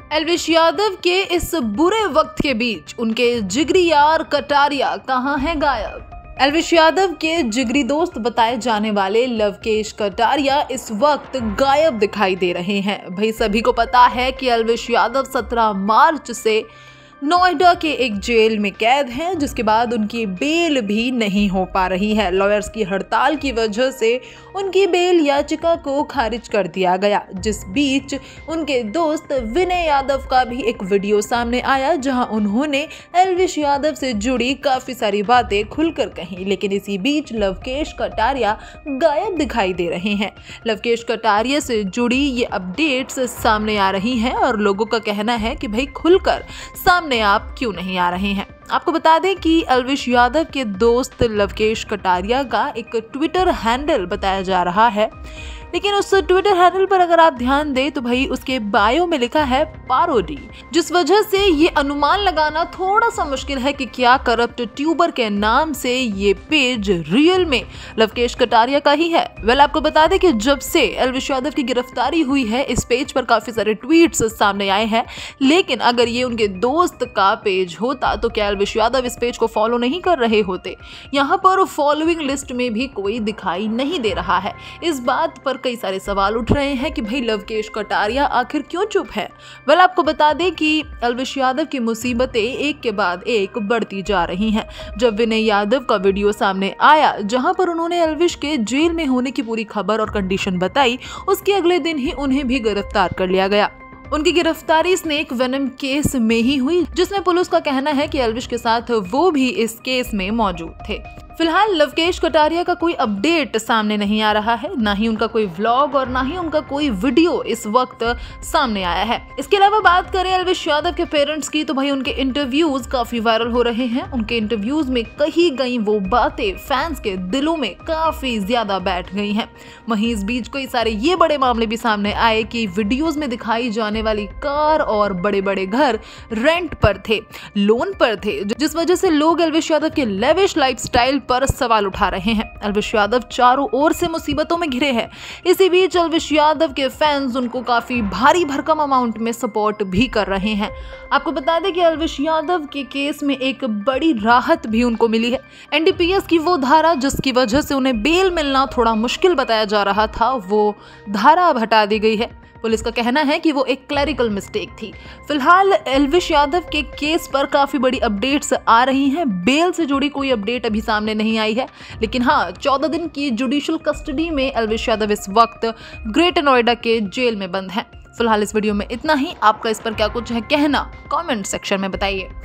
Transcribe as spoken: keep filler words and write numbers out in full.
एल्विश यादव के इस बुरे वक्त के बीच उनके जिगरी यार कटारिया कहाँ हैं गायब। एल्विश यादव के जिगरी दोस्त बताए जाने वाले लवकेश कटारिया इस वक्त गायब दिखाई दे रहे हैं। भाई सभी को पता है कि एल्विश यादव सत्रह मार्च से नोएडा के एक जेल में कैद हैं, जिसके बाद उनकी बेल भी नहीं हो पा रही है। लॉयर्स की हड़ताल की वजह से उनकी बेल याचिका को खारिज कर दिया गया। जिस बीच उनके दोस्त विनय यादव का भी एक वीडियो सामने आया, जहां उन्होंने एल्विश यादव से जुड़ी काफी सारी बातें खुलकर कही। लेकिन इसी बीच लवकेश कटारिया गायब दिखाई दे रहे हैं। लवकेश कटारिया से जुड़ी ये अपडेट्स सामने आ रही हैं और लोगों का कहना है कि भाई खुलकर सामने आप क्यों नहीं आ रहे हैं। आपको बता दें कि एल्विश यादव के दोस्त लवकेश कटारिया का एक ट्विटर हैंडल बताया जा रहा है, लेकिन उस ट्विटर हैंडल पर अगर आप ध्यान दें तो भाई उसके बायो में लिखा है पारोडी, जिस वजह से ये अनुमान लगाना थोड़ा सा मुश्किल है कि क्या करप्ट ट्यूबर के नाम से ये पेज रियल में लवकेश कटारिया का ही है। वेल आपको बता दें कि जब से एल्विश यादव की गिरफ्तारी हुई है, इस पेज पर काफी सारे ट्वीट्स सामने आए हैं, लेकिन अगर ये उनके दोस्त का पेज होता तो क्या एल्विश यादव इस पेज को फॉलो नहीं कर रहे होते। यहाँ पर फॉलोइंग लिस्ट में भी कोई दिखाई नहीं दे रहा है। इस बात पर कई सारे सवाल उठ रहे हैं कि भाई लवकेश कटारिया आखिर क्यों चुप है। वेल आपको बता दें कि एल्विश यादव की मुसीबतें एक के बाद एक बढ़ती जा रही हैं। जब विनय यादव का वीडियो सामने आया, जहां पर उन्होंने एल्विश के जेल में होने की पूरी खबर और कंडीशन बताई, उसके अगले दिन ही उन्हें भी गिरफ्तार कर लिया गया। उनकी गिरफ्तारी स्नेक वेनम केस में ही हुई, जिसमें पुलिस का कहना है कि एल्विश के साथ वो भी इस केस में मौजूद थे। फिलहाल लवकेश कटारिया का कोई अपडेट सामने नहीं आ रहा है, ना ही उनका कोई व्लॉग और ना ही उनका कोई वीडियो इस वक्त सामने आया है। इसके अलावा बात करें एल्विश यादव के पेरेंट्स की, तो भाई उनके इंटरव्यूज काफी वायरल हो रहे हैं। उनके इंटरव्यूज में कही गई वो बातें फैंस के दिलों में काफी ज्यादा बैठ गई हैं। वहीं इस बीच कई सारे ये बड़े मामले भी सामने आए कि वीडियोज में दिखाई जाने वाली कार और बड़े बड़े घर रेंट पर थे, लोन पर थे, जिस वजह से लोग एल्विश यादव के लेविश लाइफस्टाइल पर सवाल उठा रहे हैं। एल्विश यादव चारों ओर से मुसीबतों में घिरे हैं। इसी बीच एल्विश यादव के फैंस उनको काफी भारी भरकम अमाउंट में सपोर्ट भी कर रहे हैं। आपको बता दें कि एल्विश यादव के केस में एक बड़ी राहत भी उनको मिली है। एनडीपीएस की वो धारा जिसकी वजह से उन्हें बेल मिलना थोड़ा मुश्किल बताया जा रहा था, वो धारा अब हटा दी गई है। पुलिस का कहना है कि वो एक क्लरिकल मिस्टेक थी। फिलहाल एल्विश यादव के केस पर काफी बड़ी अपडेट्स आ रही हैं। बेल से जुड़ी कोई अपडेट अभी सामने नहीं आई है, लेकिन हाँ, चौदह दिन की जुडिशियल कस्टडी में एल्विश यादव इस वक्त ग्रेटर नोएडा के जेल में बंद हैं। फिलहाल इस वीडियो में इतना ही। आपका इस पर क्या कुछ है कहना, कमेंट सेक्शन में बताइए।